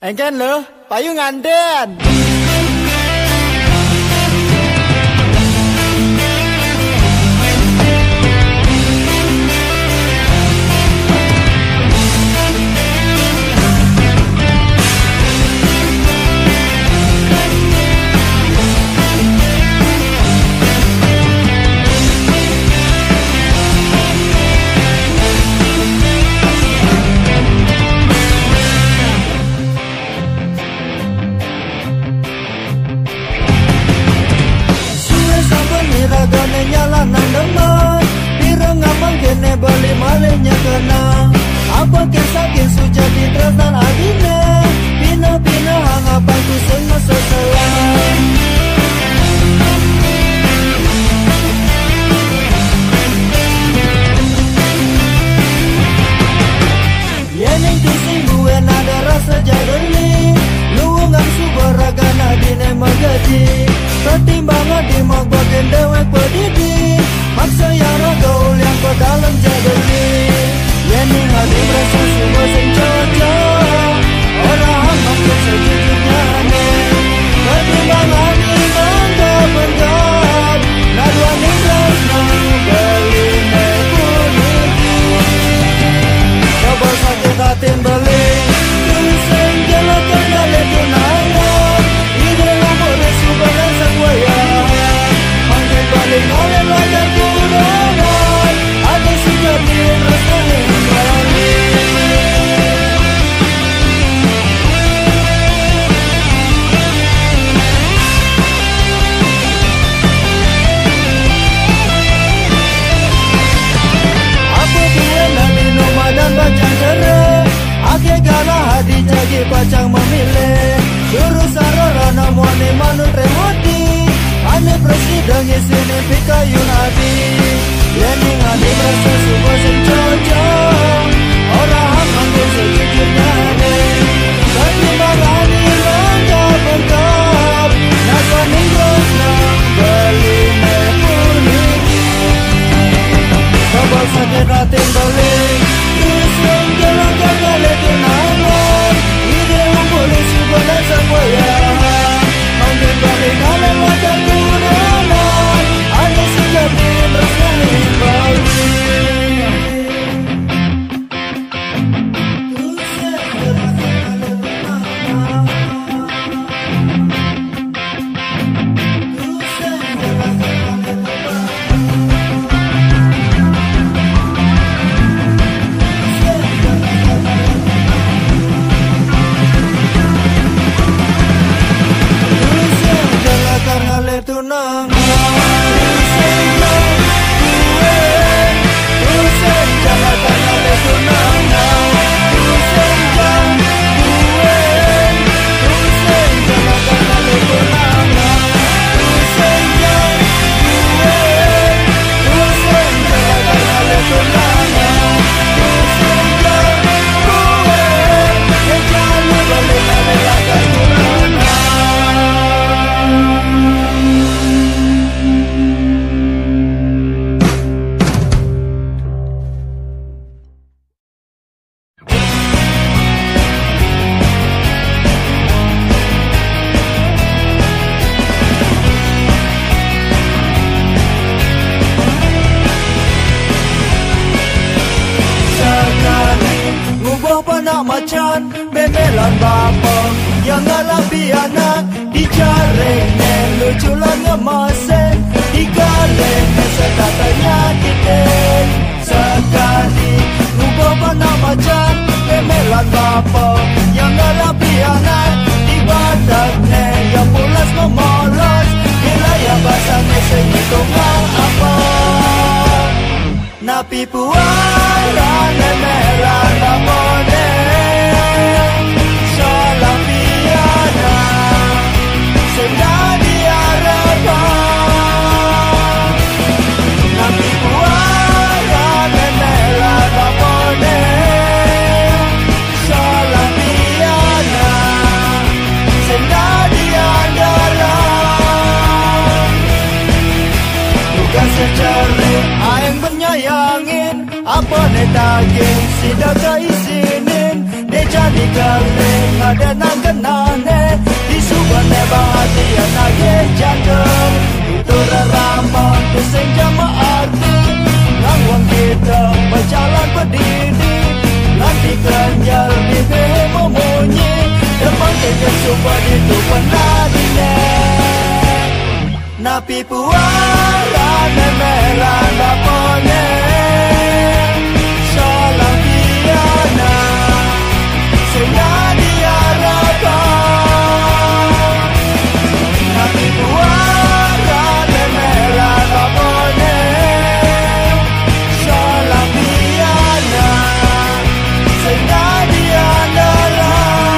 Engken lo, payung anden. Nyala nang demam Biro ngamang kene beli malenya kenang Apa kisah jadi tresnan adine Pina-pina hangapan ku semua seselang Yening tising gue nada rasa jadoli Luungang subaragan adine magaji Pertimbangan di magbagen dewek pedidi Maksa yara gaul yang ke dalam jadeli Yening hadi merasa semua sing cocok Orang amat yang sejujurnya aneh Pertimbangan di menggap-menggap Nadua ningras nang beli nekuniki Coba sakit hati beli Tuseng jalakan kali tunangan Ide lumur subaran sakwaya Mangkin balik oleh lajar kurangan Ada sudah biar rasa kembali Apa dia nanti rumah dan bacang cerai Ake galah hadi jagi pacang memilih Guru sarara namwane manut remoti Ane presiden isini pikayun hadi Yening hadi merasa semua sing cocok Orang hamil sejujurnya aneh Pertimbangan lengkap-lengkap Nasa ningros nang beli nepuniki Kabal sakit hati balik Tuseng jalan kali tunangan Ide boleh subaran sakwaya Mangkin balik kalian wajar kurangan Ada sudah bikin rasa kembali macan bebelan bapa yang ngalapi anak dijarene lucu lan ngemasen digalene setatanya kiten sekali ngubah panah macan bebelan bapa yang ngalapi anak dibadakne yang pulas memolos wilayah basahnya sehitungan apa napi puaran merah namone salah piana sudah diharapkan napi puaran merah namone salah piana sudah diandalan bukan secari aing menyayangin apa ne daging sidak isinin dia jadi galing ada nang Napi puara memelan bapone Salam piana Sehingga diharapkan Napi puara memelan bapone Salam piana Sehingga diandalan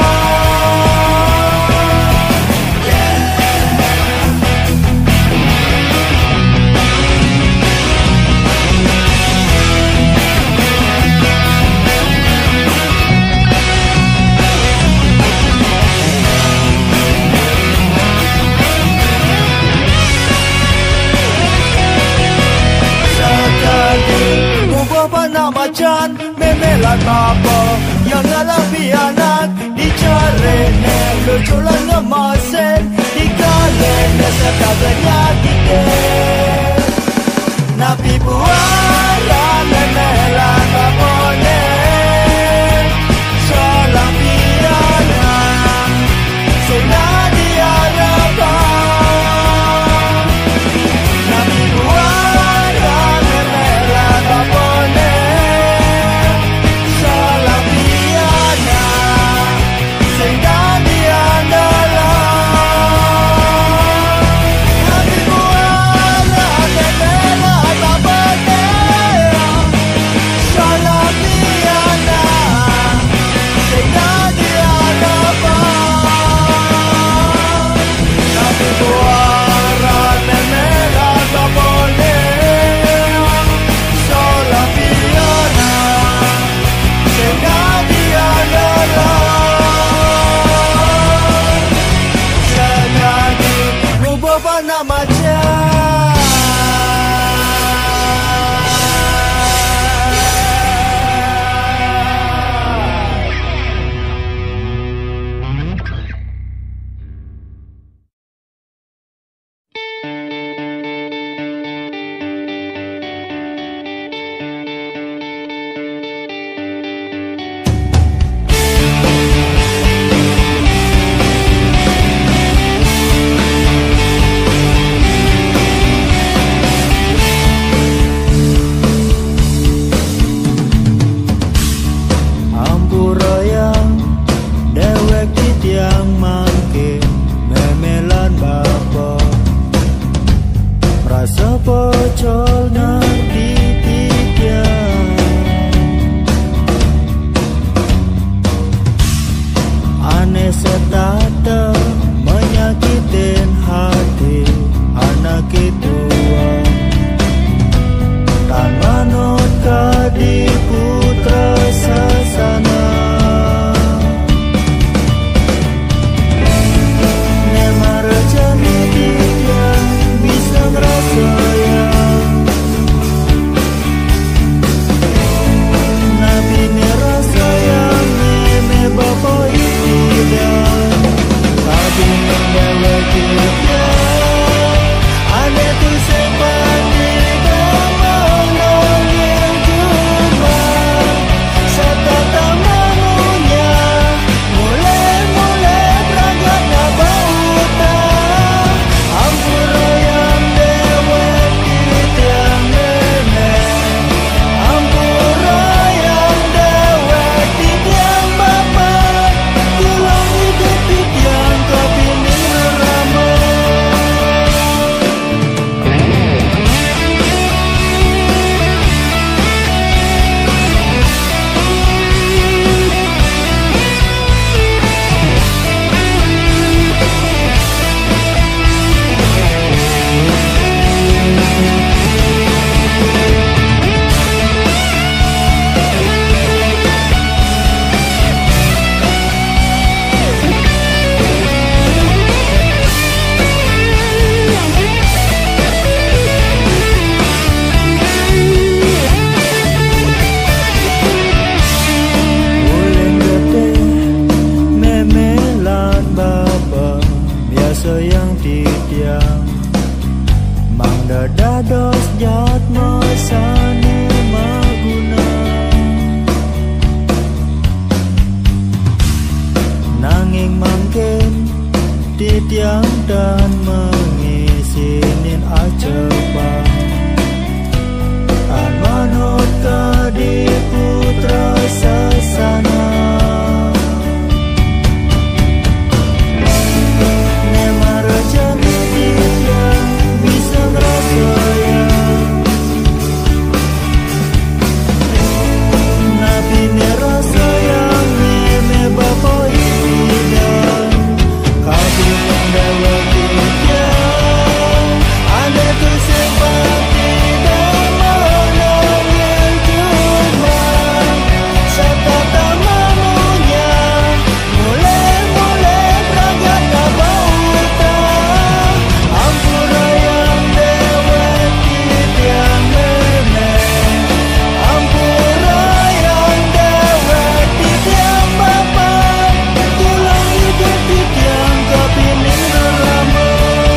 Macan memelan bapa yang ngalah pianak dicarene luculan ngemasen dikalene sekaganya kita Napi puara memelan bapone salam pianak sehingga diharapkan Napi puara memelan bapone dados jatma sane maguna nanging mangken titiang dan mengisinin jadi putra sasana. Nemara jadi dia bisa ngerasaya. Nabi nerasa yang neme bapa ida. Kabur yang dawa kita ada tu simpati dan menangin cuma serta tak mamunya mulai berangkat kabau utang ampura yang dewek yang meme ampura yang dewek yang bapa tulang hidup yang kepining rama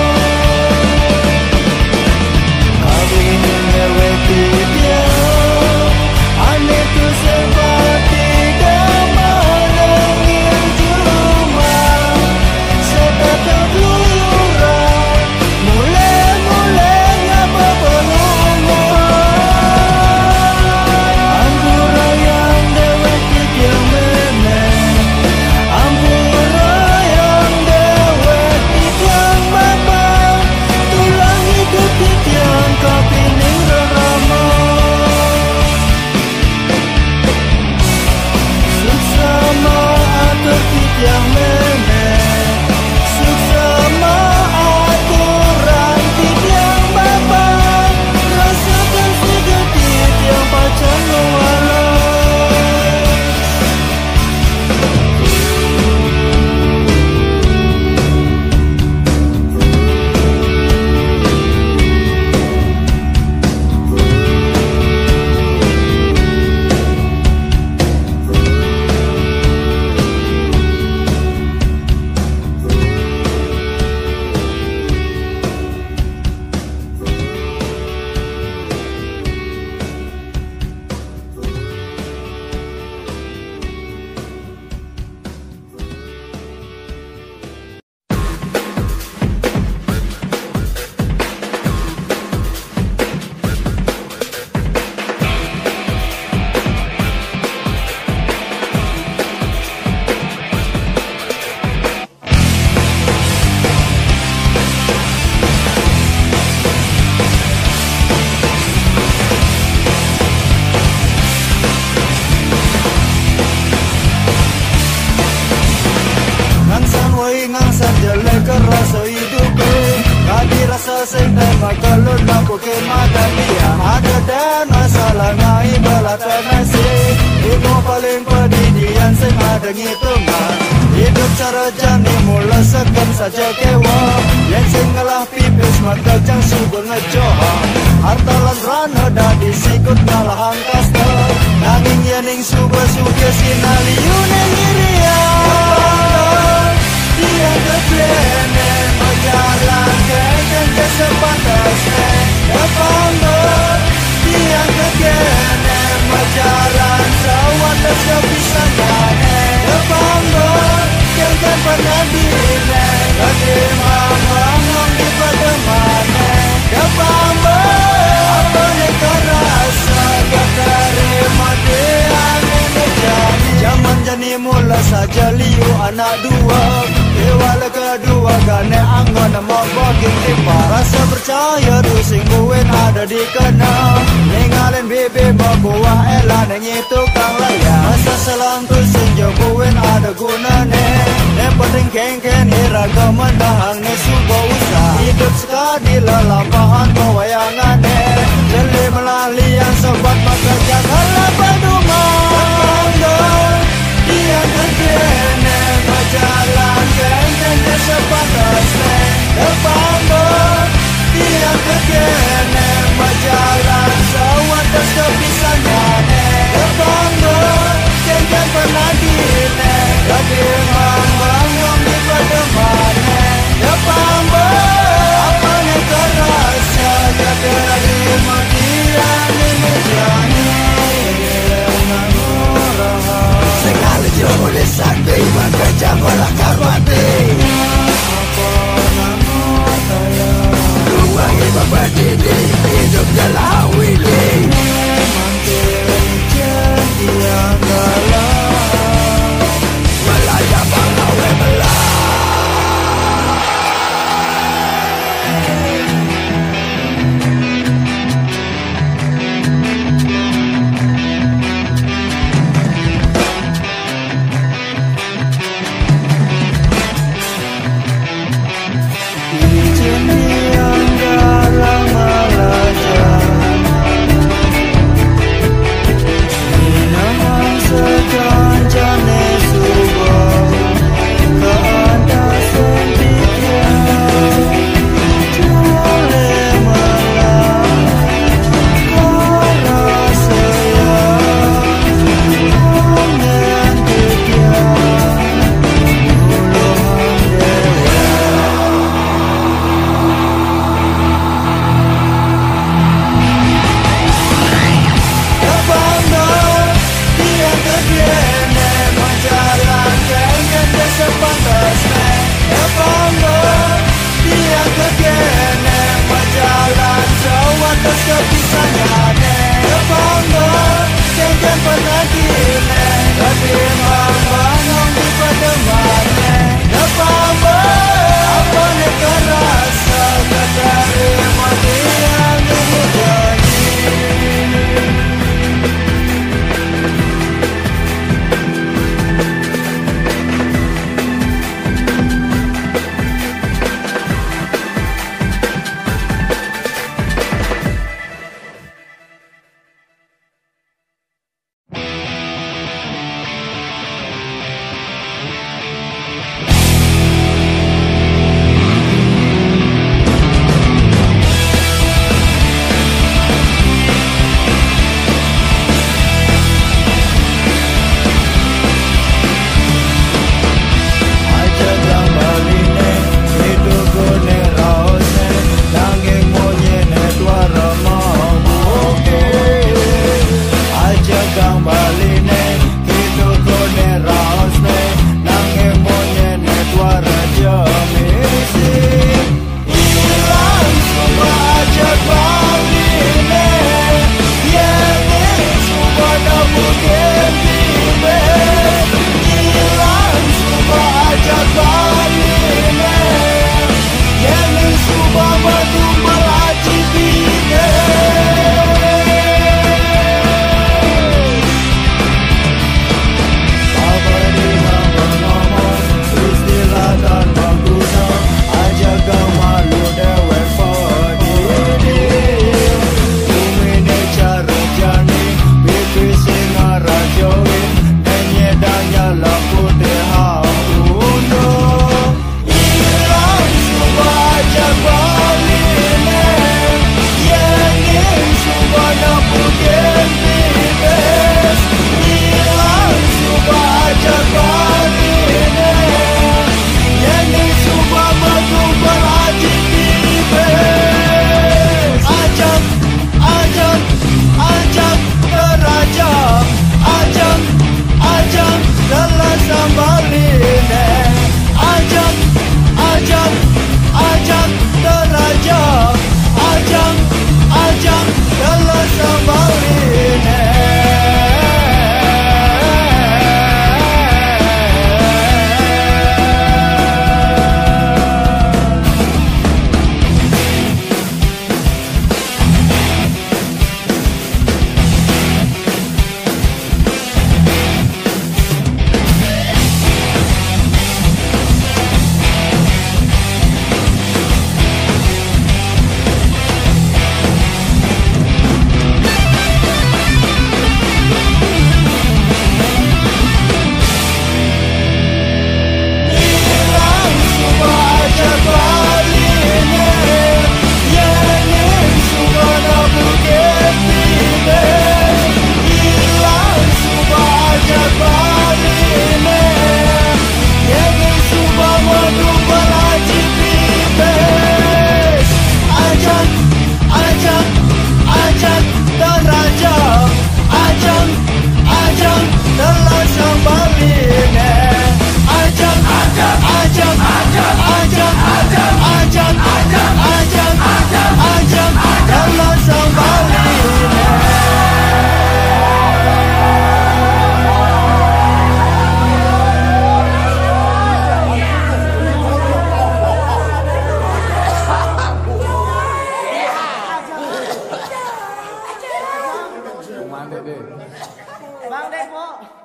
kabin dewek dia ane tu simpati dan menangin cuma serta terluyuran mulai ngapa penumuhan ampura yang dewek yang meme ampura yang dewek yang bapa tulang hidup yang kepining rama suksama atur yang meme suksama aturan yang bapa rasakan segetit yang pacar walau ngangsan woi ngangsan jelek kerasa hidupku kadi rasa sendai makalun lampu kematan dia ada dan masalah ngai belatan nasi ibu paling pedidian sing ada ngitungan hidup cara jani mula sekam saja kewa yang singalah pipis maka jang subur ngejoha harta lan rana dah disikut ngalah angkasta nanging yening subur suge sinali yunen iria dia keplene berjalan ke sepantasnya Epangor dia kekene berjalan sewatas kepisahnya Epangor yang kan pernah diri kedimang bangun di pademane Epangor apa yang terasa keterima dia menjadi zaman jani mula saja liu anak dua Dewala kedua gane anggon mau baking timpa rasa percaya tu singguin ada di kena ninggalin bibi berbuah elah nengi tukang layak masa selang tu singguin ada gunane yang penting kengken iraga menahang ni subuh usah hidup sekali lelampahan pewayangannya jeli melalian sobat maka janganlah berduma dia kekene berjalan kengkennya sepantasnya Epangor dia kekene berjalan sewatas kepisahnya Epangor kengken pernah dine kedimang bangun di pademane Epangor apa yang terasa keterima dia ini menjadi sekali jauh boleh sakti maka janganlah karmati ruang ibadah hidup dalam wili bine. Ajak, ajak, ajak, ajak, ajak, ajak, ajak, ajak, ajak, ajak, ajak, dalam sambaline. Bang Depo.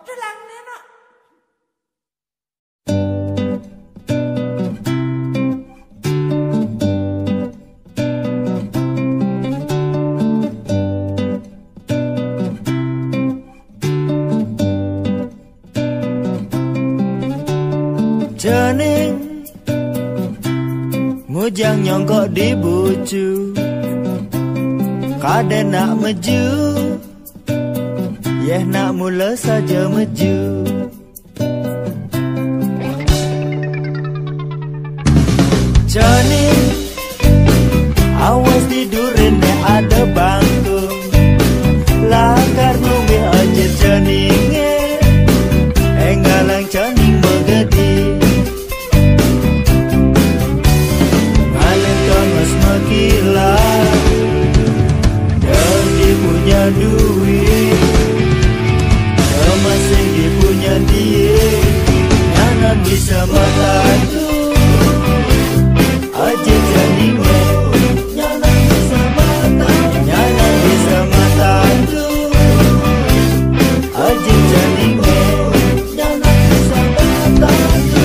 Jening ngujang nyongkok di bucu, kade nak maju, yeh nak mula saja maju. Jening awas tidurin ne ada bangku, lakar numbi aja jeninge, enggalang jening megedi. Gila, dan dia punya duit, masing dia punya dia, Nana bisa matatu, aja jadinya, Nana bisa matatu, Nana bisa matatu, aja jadinya, Nana bisa matatu.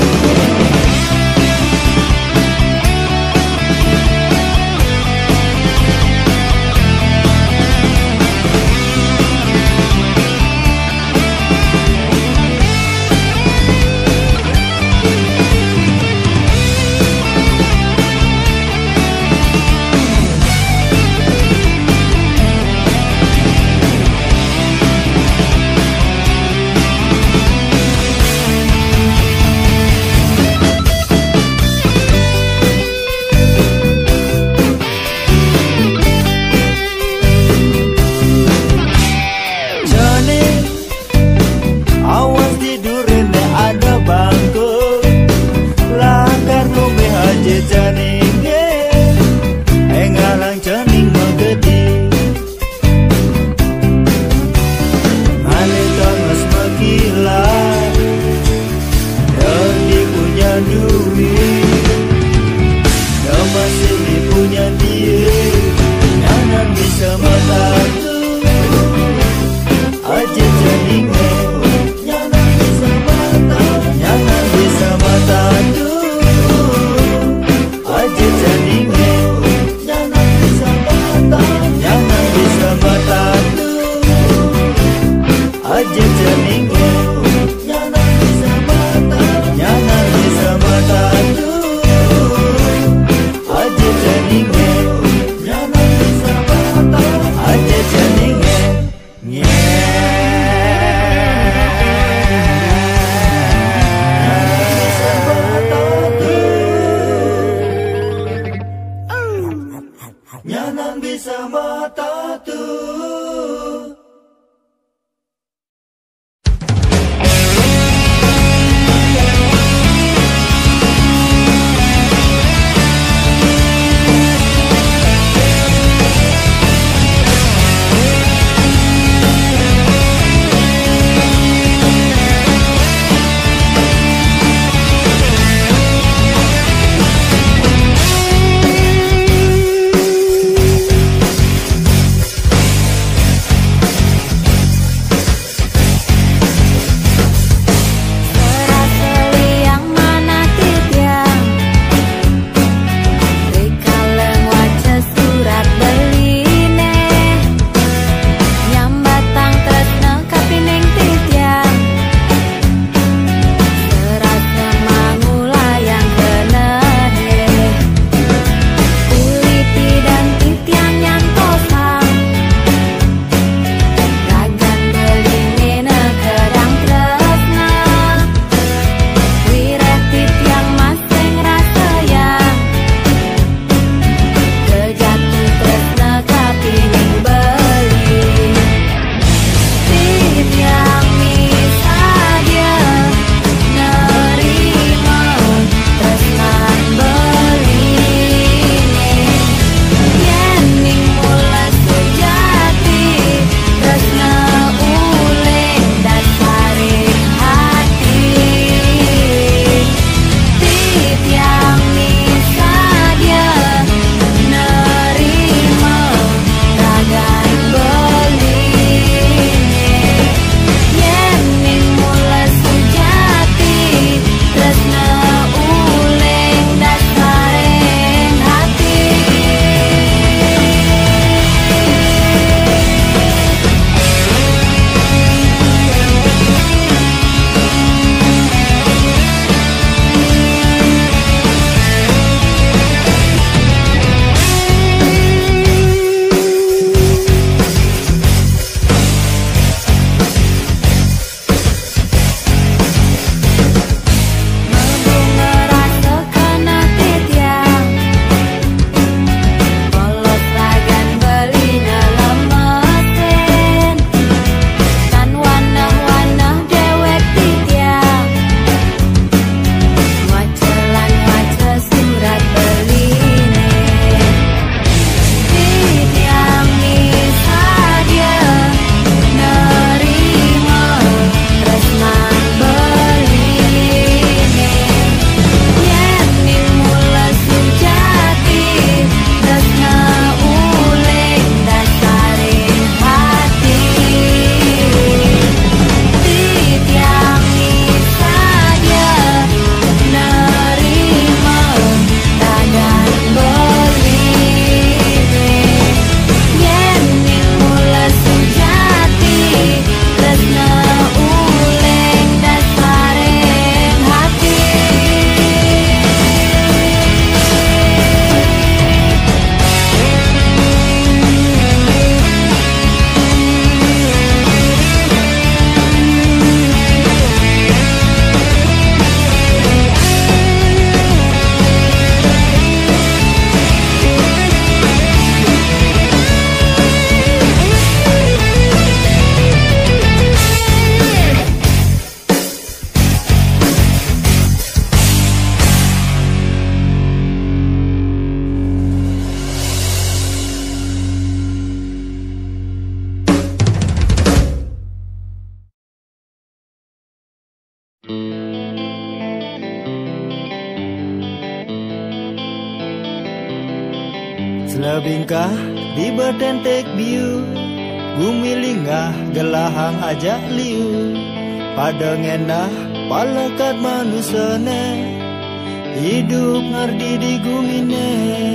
Selebingkah di betentek biu, bumi linggah gelahang ajak liu. Pada ngenah palekat manusane, hidup ngardi di gumine.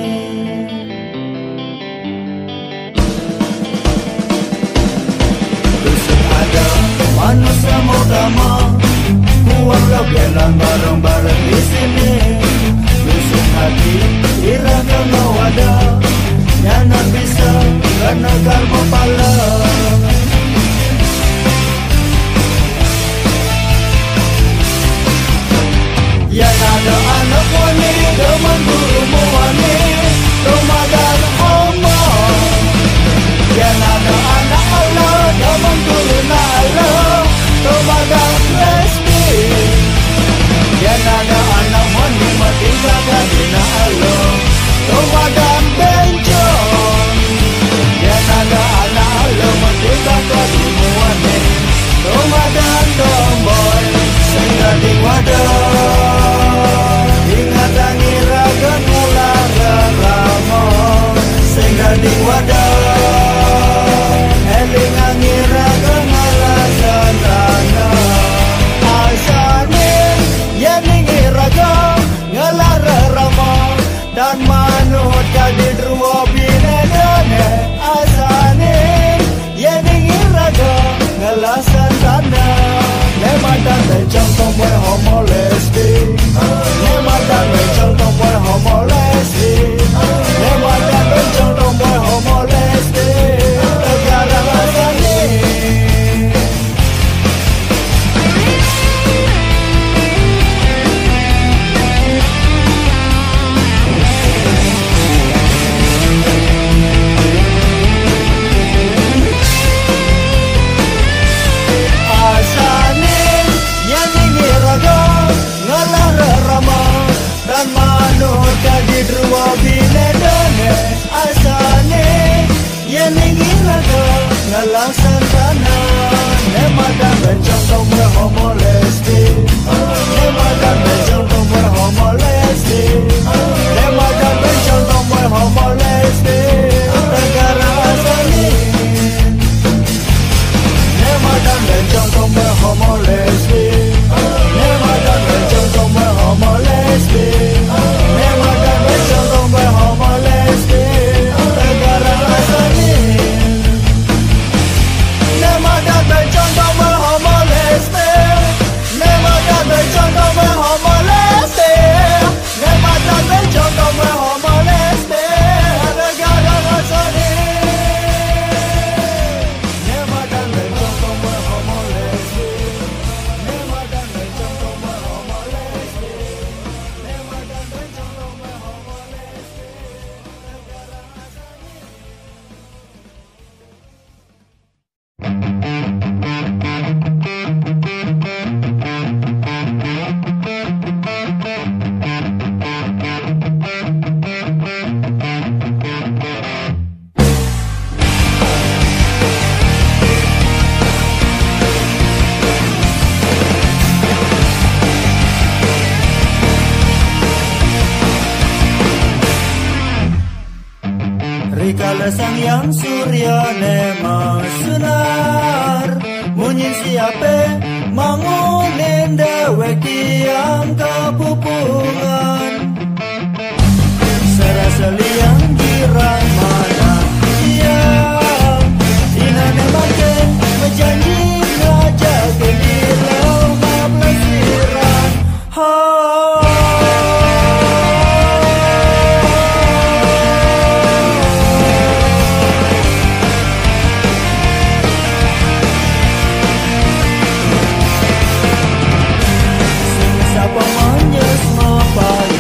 Dusun ada manusia mau damai, buang kebelan bareng-bareng di sini. Dusun hati irakan mau ada, nyanan bisa karena karma pala. Yang ada anak wani demen gurumu wani, Ramadan homo. Yang ada anak Allah demen guruna Allah, Ramadan resmi. Yang ada anak wani mati kagak dina Allah, Ramadan bencong. Yang ada anak Allah mati kagak dina wani, Ramadan tomboy sehingga di wadah. Di wadah eling angira kemalasan rana asanin yening iraga ngalara rama dan manut jadi druwa binedane asanin yening iraga ngalasan rana lematan bencong tomboy homo lesbi lematan bencong tomboy homo lesbi lematan bencong tomboy homo lesbi negara asani. Asanin yening iraga ngalara rama dan manut kaji druwa binedane asane yening iraga ngalasan tanah nemadan bencong tomboy homo lesbi nemadan bencong tomboy homo lesbi nemadan bencong tomboy homo lesbi negara asani nemadan bencong tomboy homo lesbi nemadan bencong tomboy homo lesbi nemadan bencong tomboy homo lesbi negara asani nemadan bencong tomboy homo lesbi nemadan bencong tomboy homo lesbi nemadan bencong tomboy homo lesbi negara asani nemadan bencong tomboy homo lesbi nemadan bencong tomboy homo lesbi nemadan bencong tomboy homo lesbi negara asani. Rikala sang yang surya nema sunar, munyin siape mangunin dewe kiam kapupungan. Serasa liang girang mana siang, inane makin berjanji ngajak kegilau maplesiran. Siapa menyes mapa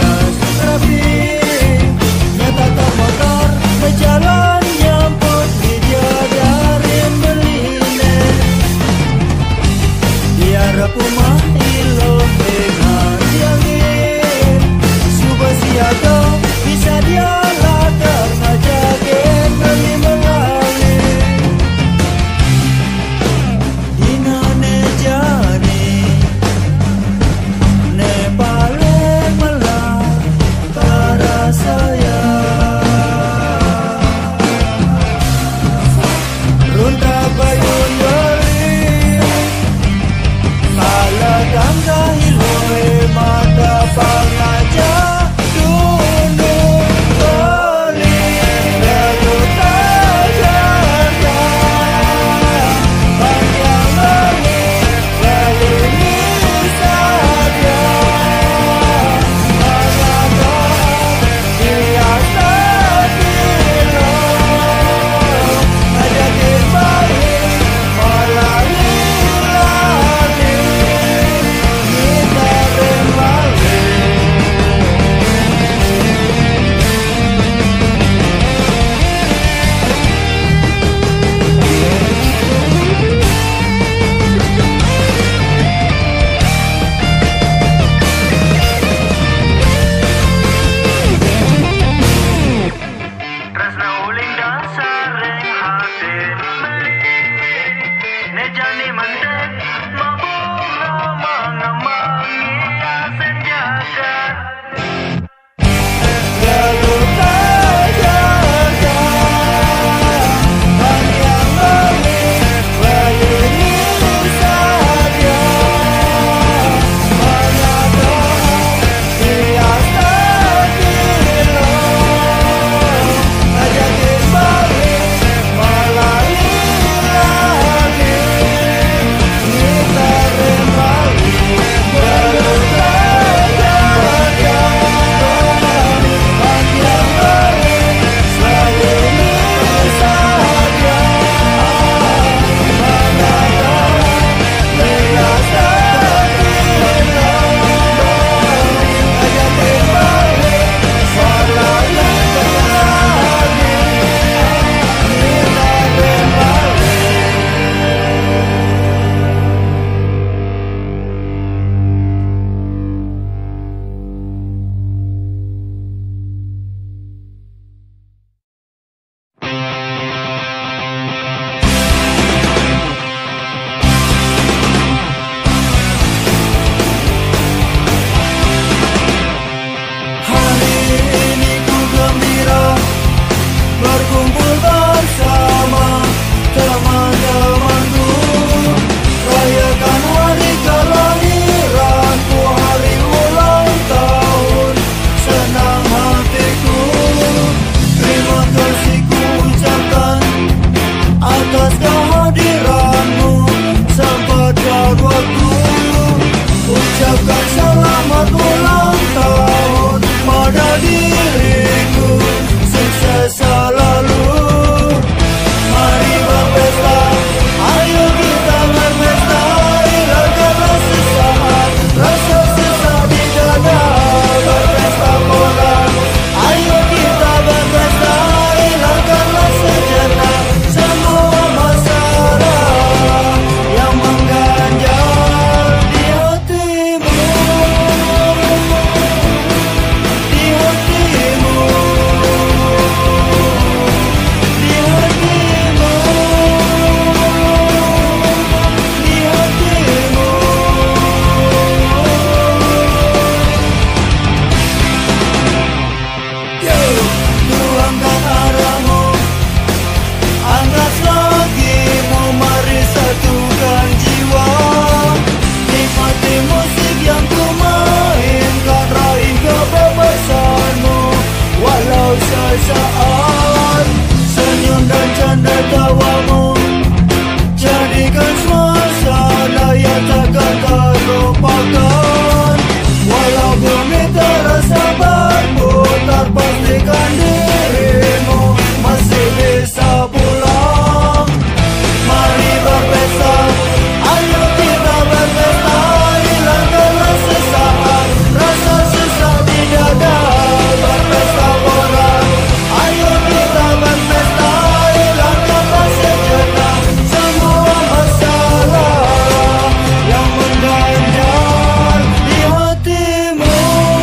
pastikan dirimu masih bisa pulang. Mari berpesta, ayo kita berpesta, hilangkanlah sesaat rasa sesak di dada. Berpesta orang, ayo kita berpesta, hilangkanlah sejenak semua masalah yang mengganjal di hatimu.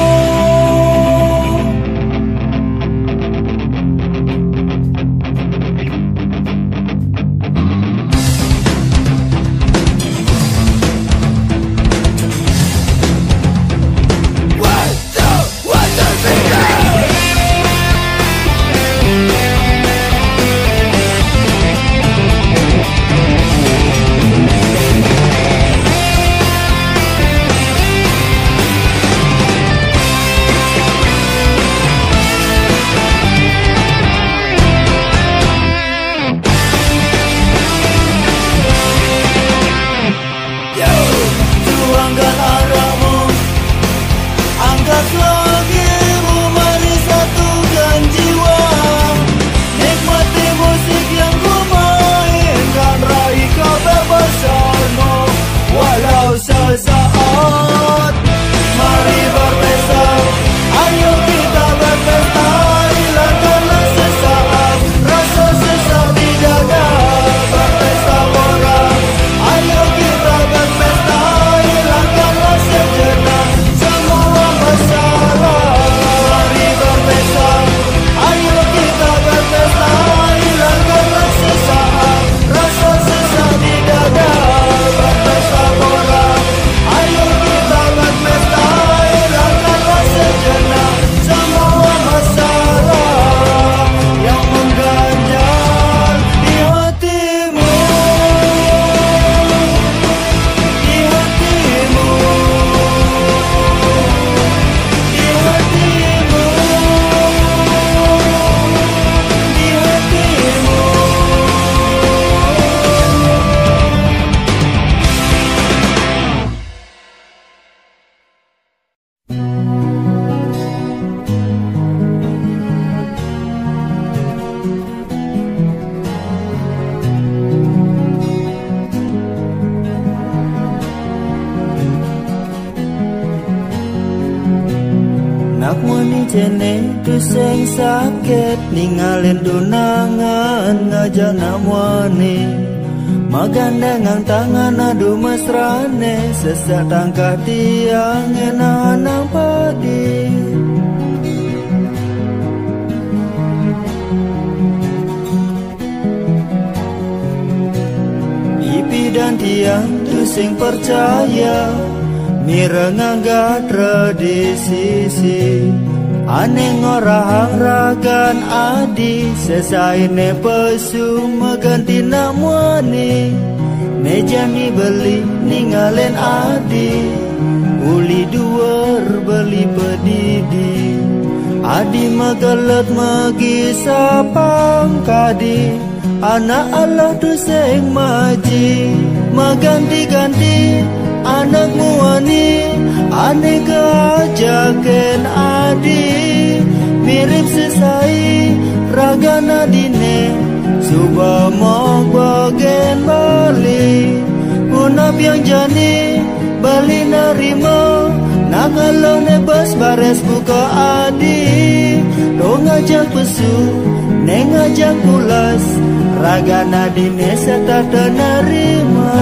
Tuangkan arahmu, angkat lagimu, mari satukan jiwa. Nikmati musik yang ku mainkan, raih kebebasanmu walau sesaat. Mari berpesta, ayo kita berpesta, hilangkanlah sesaat rasa sesak di dada. Berpesta orang, ayo kita berpesta, hilangkanlah sejenak semua masalah. Mari berpesta, ayo kita berpesta, hilangkanlah sesaat rasa sesak di dada. Berpesta orang, ayo kita berpesta, hilangkanlah sejenak semua masalah yang mengganjal di hatimu. Di hatimu, di hatimu, di hatimu. Nak muni jene tu sing sakit, ningalin tunangan ngajak nak muni. Magandengang tangan adu mesrane, sesak tangkah tiang enak nang padi. Ipi dan tiang tu sing percaya, mirengangga tradisi. Aneh ngorahang ragan adi, sesaine pesu meganti nak muani. Nejani beli ningalen adi, uli duar beli pedidi. Adi magalet magi sapang kadi, anak Allah tu sing maji. Maganti-ganti anak muani, ane keajaken adi. Mirip sesai raga nadine, suba mok bagen bali. Unap yang jani bali narimo, nakalo nebas bares buka adi. Do ngajak pesu, neng ngajak pulas, raga nadine serta nerima.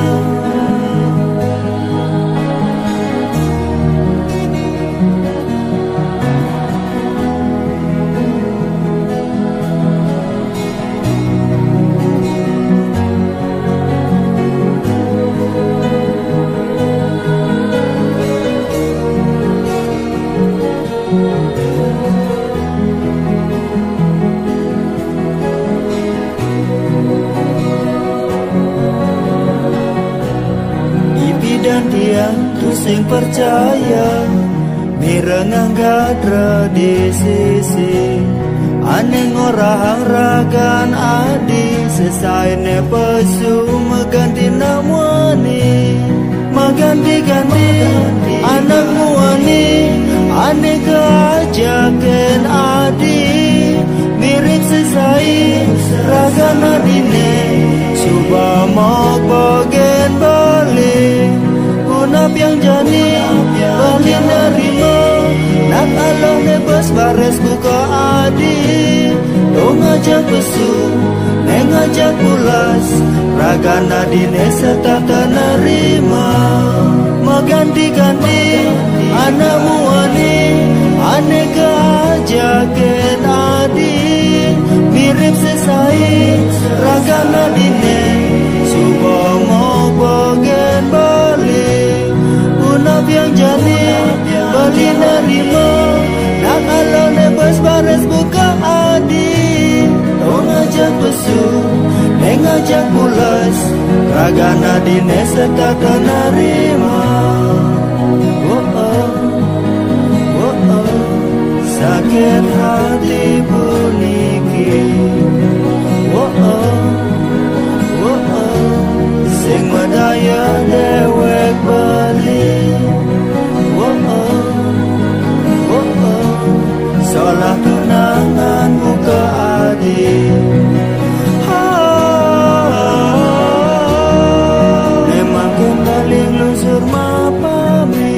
Dan dia tu sing percaya, mirengangga tradisi. Ane ngorahang ragan adi, sesaine pesu meganti namwani. Maganti-ganti anak muani, ane keajaken adi. ragana dine Suba mok bagen balik Unap yang jani bali nerima Nak Allah nebas bares buka adi Dong ngajak besu neng ngajak pulas Ragana dine serta nerima Maganti-ganti anak muani Aneka ajaken adi Mirip sesai ragana dine Subang mau bagen balik Unap yang jani bali nerima Nak Allah nebas bares buka adi Tong ngajak besu neng ngajak pulas Ragana dine serta nerima Sakit hati puniki Sing medaya dewek bali Solah tunangan muka adi Memang kembali lusur mapami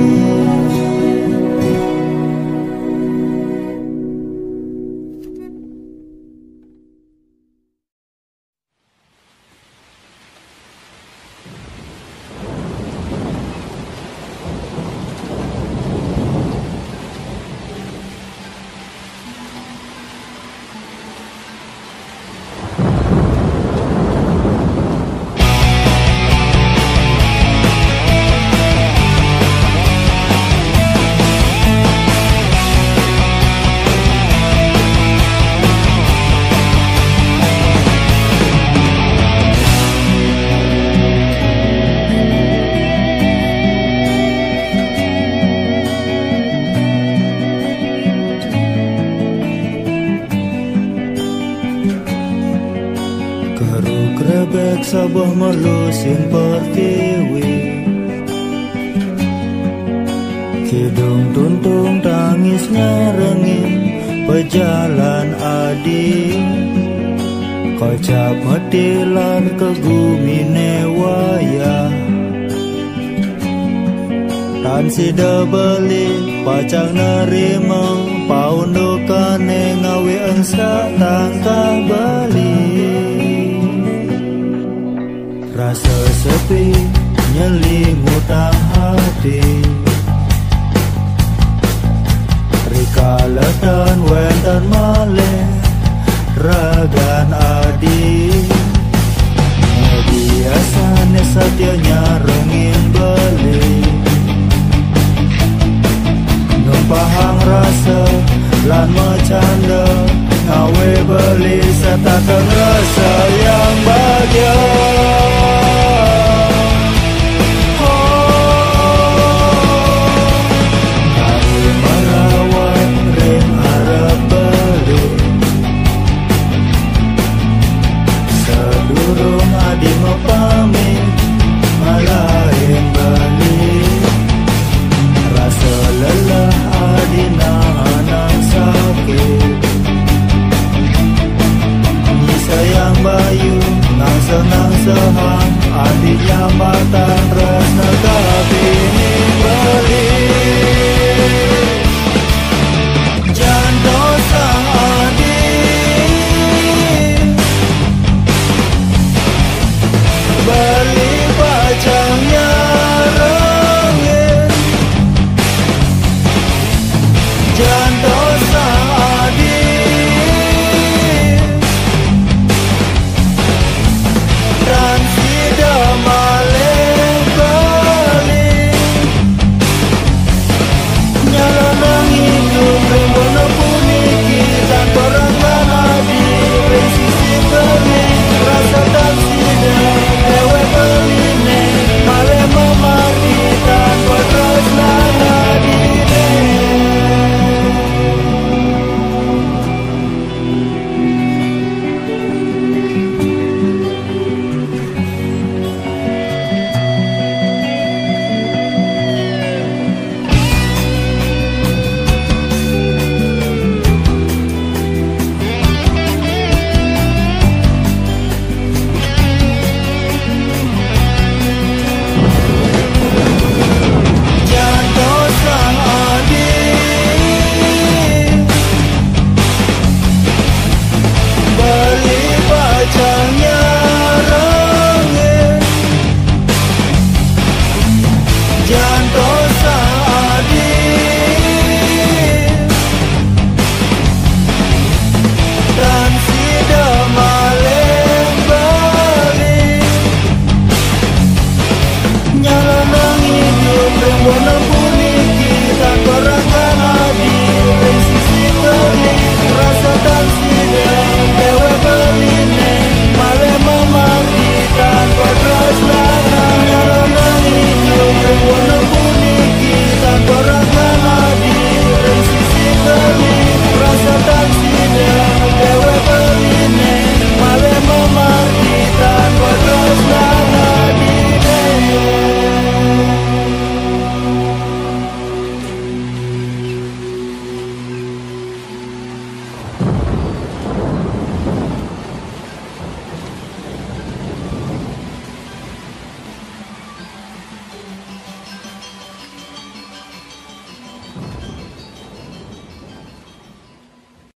Krebek sabah melusing pertiwi Kidung tuntung tangisnya rengin Pejalan adi Kocap hatilan kegumine waya Tan sida beli pacang nerima Paundukane ngawi engsa tangkah bali Rasa sepi nyelimutang hati Rikalatan wentan maleh Ragan adi Biasanya satianya rengin beli Numpahang rasa lan macanda Ngawe beli setakan rasa yang bahagia Senang-senang adiknya matan resna kapini beli Janto sang adik beli pacangnya rengin Janto